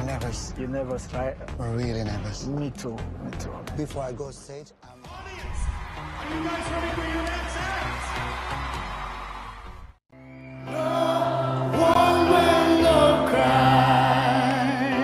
nervous. You're nervous, right? Really nervous. Me too. Me too. Before I go stage, I'm... Audience, are you guys ready for your next act? No one will no cry.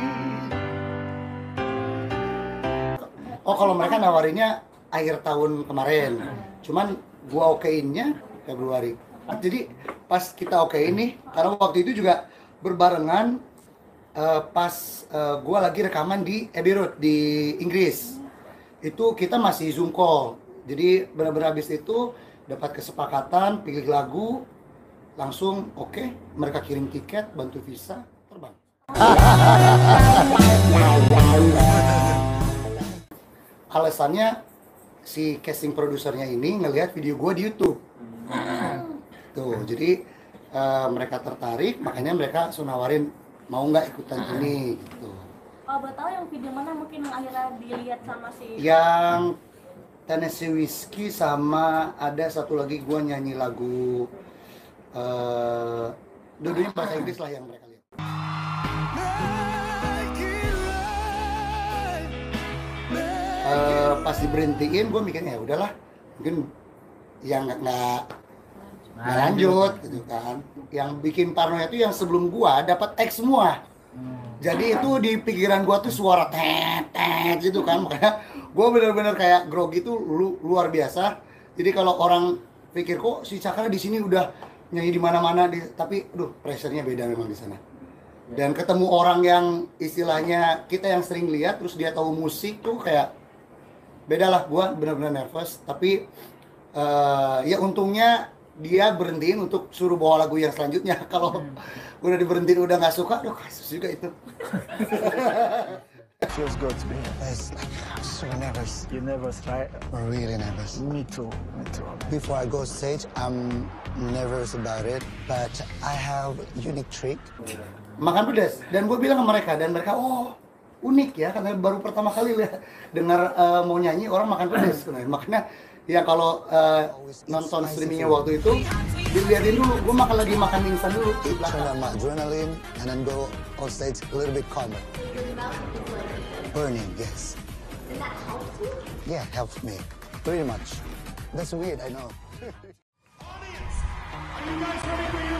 Oh, kalau mereka nawarinnya akhir tahun kemarin, cuman gua okeinnya Februari. Jadi pas kita okein nih, karena waktu itu juga berbarengan pas gua lagi rekaman di Abbey Road di Inggris. Itu kita masih Zoom call. Jadi benar-benar habis itu dapat kesepakatan, pilih lagu, langsung oke, mereka kirim tiket, bantu visa, terbang. Alasannya si casting produsernya ini ngelihat video gue di YouTube. Tuh, jadi mereka tertarik, makanya mereka langsung nawarin mau nggak ikutan ini gitu. Oh, buat tahu yang video mana mungkin yang akhirnya dilihat sama si... Yang Tennessee Whiskey sama ada satu lagi gue nyanyi lagu dua-duanya bahasa Inggris lah yang mereka lihat. Pas diberhentiin gue mikirnya ya udahlah, mungkin yang nggak lanjut gitu kan. Yang bikin parnonya itu yang sebelum gue dapat X semua. Jadi itu di pikiran gue tuh suara tet gitu kan, makanya gue bener-bener kayak grogi tuh luar biasa. Jadi kalau orang pikir kok si Cakra di sini udah nyanyi di mana-mana, tapi pressure-nya beda memang di sana. Dan ketemu orang yang istilahnya kita yang sering lihat terus dia tahu musik tuh kayak beda lah. Gue bener-bener nervous, tapi ya untungnya dia berhentiin untuk suruh bawa lagu yang selanjutnya. Kalau udah diberhentiin udah nggak suka, kasus juga itu. Feels good to be here. It's like, I'm so nervous. You're nervous, right? Really nervous. Me too. Me too. Before I go stage, I'm nervous about it, but I have unique trick. Makan pedas, dan gue bilang ke mereka, dan mereka unik ya, karena baru pertama kali dengar mau nyanyi orang makan pedas. Makanya ya kalau nonton streamingnya waktu itu dilihatin dulu, gue lagi makan mie instan dulu di Turn belakang. on my adrenaline and then go on stage a little bit calmer. Burning, yes. Did that help you? Yeah, helps me pretty much. That's weird, I know. Audience, are you guys ready for your